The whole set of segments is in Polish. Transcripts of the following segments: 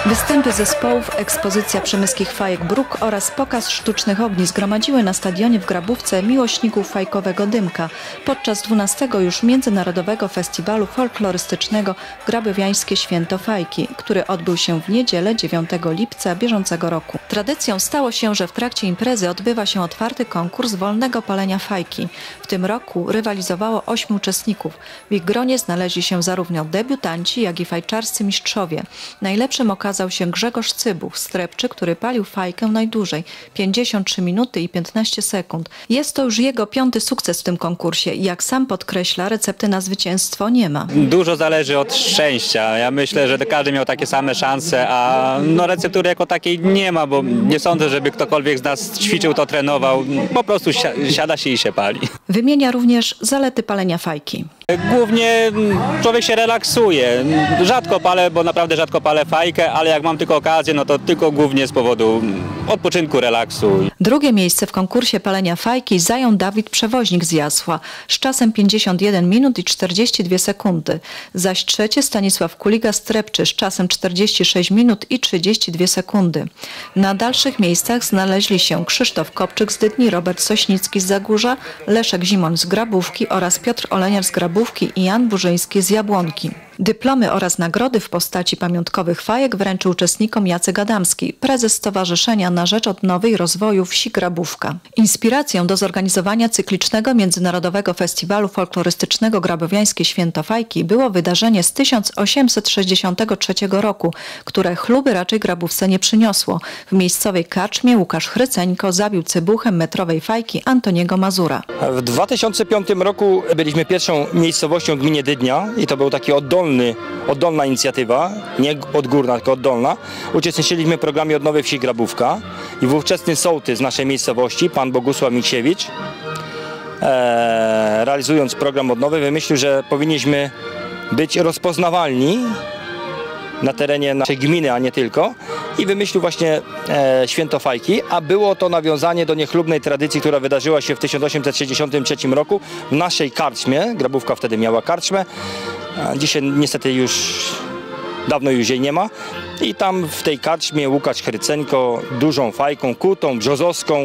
Występy zespołów, ekspozycja przemyskich fajek Bruk oraz pokaz sztucznych ogni zgromadziły na stadionie w Grabówce miłośników fajkowego dymka podczas 12. już Międzynarodowego Festiwalu Folklorystycznego Grabowiańskie Święto Fajki, który odbył się w niedzielę 9 lipca bieżącego roku. Tradycją stało się, że w trakcie imprezy odbywa się otwarty konkurs wolnego palenia fajki. W tym roku rywalizowało 8 uczestników. W ich gronie znaleźli się zarówno debiutanci, jak i fajczarscy mistrzowie. Najlepszym okazał się Grzegorz Cybuch z Trepczy, który palił fajkę najdłużej, 53 minuty i 15 sekund. Jest to już jego 5. sukces w tym konkursie i jak sam podkreśla, recepty na zwycięstwo nie ma. Dużo zależy od szczęścia. Ja myślę, że każdy miał takie same szanse, a receptury jako takiej nie ma, bo nie sądzę, żeby ktokolwiek z nas ćwiczył, to trenował. Po prostu siada się i się pali. Wymienia również zalety palenia fajki. Głównie człowiek się relaksuje. Rzadko palę, bo naprawdę rzadko palę fajkę, ale jak mam tylko okazję, no to tylko głównie z powodu odpoczynku, relaksu. Drugie miejsce w konkursie palenia fajki zajął Dawid Przewoźnik z Jasła z czasem 51 minut i 42 sekundy. Zaś trzecie Stanisław Kuliga z Trepczy z czasem 46 minut i 32 sekundy. Na dalszych miejscach znaleźli się Krzysztof Kopczyk z Dydni, Robert Sośnicki z Zagórza, Leszek Zimoń z Grabówki oraz Piotr Oleniar z Grabówki i Jan Burzyński z Jabłonki. Dyplomy oraz nagrody w postaci pamiątkowych fajek wręczył uczestnikom Jacek Adamski, prezes Stowarzyszenia na Rzecz Odnowy i Rozwoju Wsi Grabówka. Inspiracją do zorganizowania cyklicznego Międzynarodowego Festiwalu Folklorystycznego Grabowiańskie Święto Fajki było wydarzenie z 1863 roku, które chluby raczej Grabówce nie przyniosło. W miejscowej karczmie Łukasz Chryceńko zabił cybuchem metrowej fajki Antoniego Mazura. W 2005 roku byliśmy pierwszą miejscowością w gminie Dydnia i to był taki oddolna inicjatywa, nie odgórna, tylko oddolna. Uczestniczyliśmy w programie Odnowy Wsi Grabówka i ówczesny sołtys z naszej miejscowości, pan Bogusław Miksiewicz, realizując program odnowy, wymyślił, że powinniśmy być rozpoznawalni na terenie naszej gminy, a nie tylko, i wymyślił właśnie Święto Fajki, a było to nawiązanie do niechlubnej tradycji, która wydarzyła się w 1863 roku w naszej karczmie. Grabówka wtedy miała karczmę, a dzisiaj niestety dawno już jej nie ma. I tam w tej karczmie Łukasz Chrycenko dużą fajką, kutą, brzozowską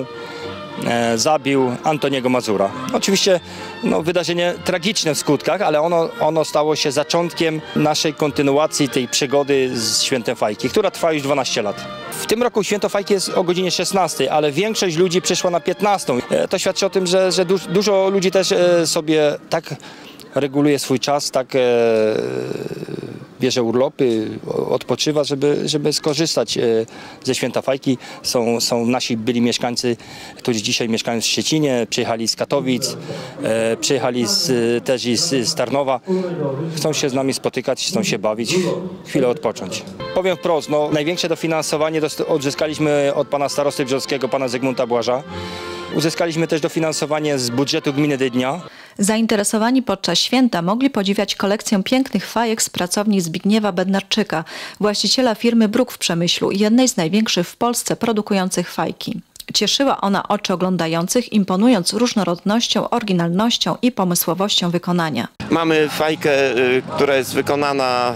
zabił Antoniego Mazura. Oczywiście wydarzenie tragiczne w skutkach, ale ono stało się zaczątkiem naszej kontynuacji tej przygody z Świętem Fajki, która trwa już 12 lat. W tym roku Święto Fajki jest o godzinie 16, ale większość ludzi przyszła na 15. To świadczy o tym, że dużo ludzi też sobie tak reguluje swój czas, tak bierze urlopy, odpoczywa, żeby skorzystać ze Święta Fajki. Są nasi byli mieszkańcy, którzy dzisiaj mieszkają w Szczecinie, przyjechali z Katowic, przyjechali też i z Tarnowa. Chcą się z nami spotykać, chcą się bawić, chwilę odpocząć. Powiem wprost, największe dofinansowanie odzyskaliśmy od pana starosty brzozowskiego, pana Zygmunta Błaża. Uzyskaliśmy też dofinansowanie z budżetu gminy Dydnia. Zainteresowani podczas święta mogli podziwiać kolekcję pięknych fajek z pracowni Zbigniewa Bednarczyka, właściciela firmy Bruk w Przemyślu, jednej z największych w Polsce produkujących fajki. Cieszyła ona oczy oglądających, imponując różnorodnością, oryginalnością i pomysłowością wykonania. Mamy fajkę, która jest wykonana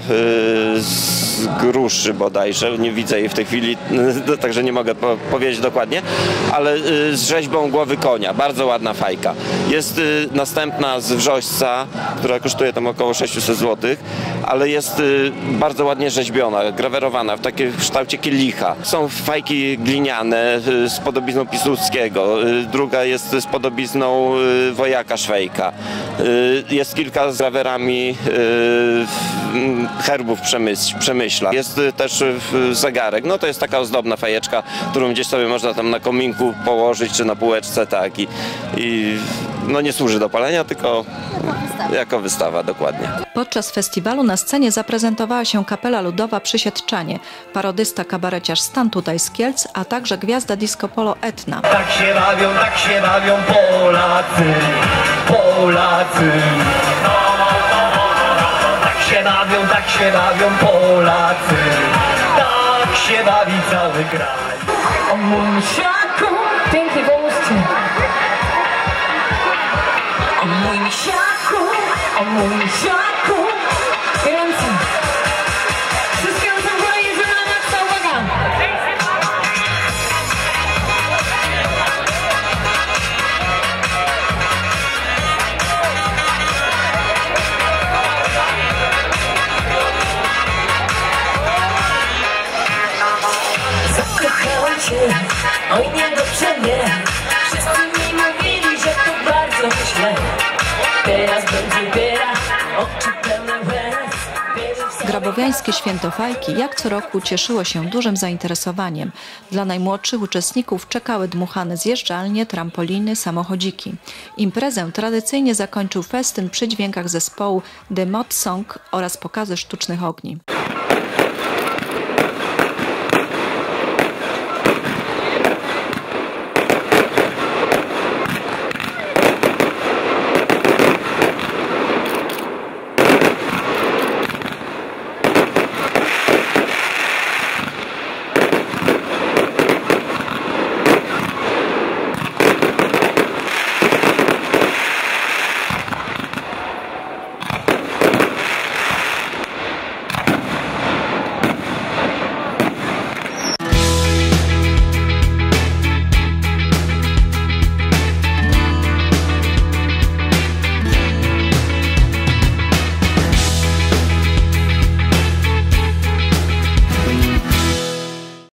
z gruszy bodajże, nie widzę jej w tej chwili, także nie mogę powiedzieć dokładnie, ale z rzeźbą głowy konia, bardzo ładna fajka. Jest następna z wrzośca, która kosztuje tam około 600 zł, ale jest bardzo ładnie rzeźbiona, grawerowana w takim kształcie kielicha. Są fajki gliniane z podobizną Piłsudskiego, druga jest z podobizną wojaka Szwejka. Jest kilka z grawerami herbów Przemyśla. Jest też zegarek, to jest taka ozdobna fajeczka, którą gdzieś sobie można tam na kominku położyć, czy na półeczce, tak. I nie służy do palenia, tylko jako wystawa, dokładnie. Podczas festiwalu na scenie zaprezentowała się kapela ludowa Przysiedczanie, parodysta kabareciarz Stan tutaj z Kielc, a także gwiazda disco polo Etna. Tak się bawią Polacy, Polacy. Tak się bawią Polacy, tak się bawi cały kraj. O mój misiaku, pięknie wąskie. O mój misiaku, o mój misiaku. Ręce. Wszystkie są fajnie, że na oj nie dobrze nie. Wszyscy mi mówili, że to bardzo źle. Teraz będzie biera, oczy pełne łez. Grabowiańskie Święto Fajki jak co roku cieszyło się dużym zainteresowaniem. Dla najmłodszych uczestników czekały dmuchane zjeżdżalnie, trampoliny, samochodziki. Imprezę tradycyjnie zakończył festyn przy dźwiękach zespołu The Mod Song oraz pokazy sztucznych ogni.